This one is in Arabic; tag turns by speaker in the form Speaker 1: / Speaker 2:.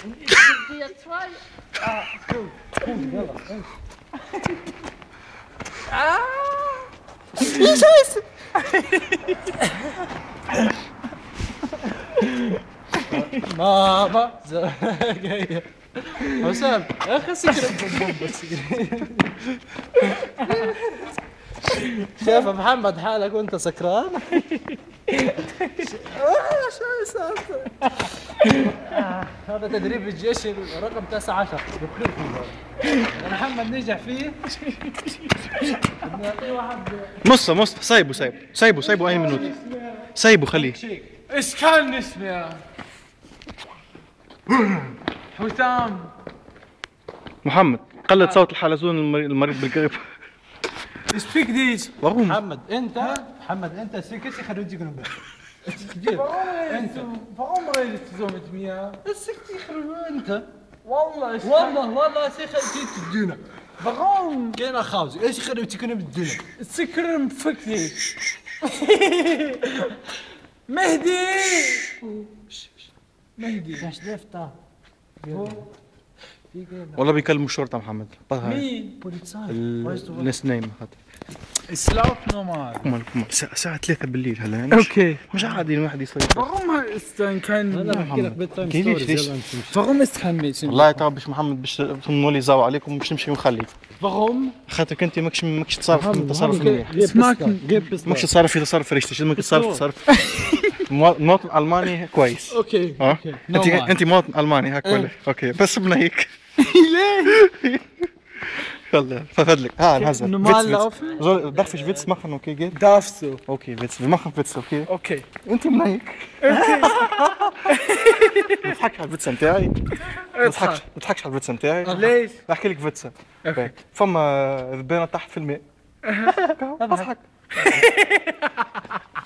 Speaker 1: جدية شوي.
Speaker 2: يلا
Speaker 1: ايش هاي؟
Speaker 2: ماما جاية حسام اخي سكرت شايف محمد حالك وانت سكران؟ شو صار؟ هذا تدريب الجيش رقم 19 محمد نجح فيه.
Speaker 3: مصة سايبه اي منوت. سايبه خليه.
Speaker 2: ايش كان اسمه؟ حسام
Speaker 3: محمد قلد صوت الحلزون المريض بالقلب.
Speaker 2: سبيك ذيس.
Speaker 3: warum؟
Speaker 2: محمد انت سكت خرجك من انت warum redest du so mit mir؟
Speaker 1: السكت يخرب انت.
Speaker 2: والله سكت الدنيا. warum؟
Speaker 1: كاين خاوزي ايش يخرب تكون بالدنيا؟
Speaker 2: سكر مفكني. مهدي
Speaker 1: ايش دفتا؟
Speaker 3: والله بيكلموا الشرطة محمد.
Speaker 2: مين؟
Speaker 3: الناس نايمة هذا.
Speaker 2: اسلاف نورمال.
Speaker 3: الساعة 3 بالليل هلا يعني.
Speaker 2: اوكي.
Speaker 3: مش عادي الواحد يسيطر.
Speaker 2: warum ist dann kein
Speaker 3: ليش؟
Speaker 2: warum ist kein Mädchen؟
Speaker 3: والله ترى باش محمد باش تنولي زاو عليكم باش نمشي ونخليك.
Speaker 2: warum؟
Speaker 3: خاطرك انت ماكش تصرف تصرف منيح. ماكش تصرف في تصرف فريشتي، ماكش تصرف مواطن الماني كويس.
Speaker 2: اوكي
Speaker 3: انت مواطن الماني هاك ولا اوكي بس هيك.
Speaker 2: ليه؟
Speaker 3: يلا فضلك نهزر.
Speaker 2: normal laufen؟
Speaker 3: darf ich Witz machen okay geht؟
Speaker 2: darfst du.
Speaker 3: Okay Witz wir machen Witz okay؟
Speaker 2: اوكي
Speaker 3: انت منيك. نضحك على الفيتس نتاعي. نضحكش على الفيتس نتاعي.
Speaker 2: ليش؟
Speaker 3: نحكي لك فيتس. فما ذبانة تحت في الماء. اضحك.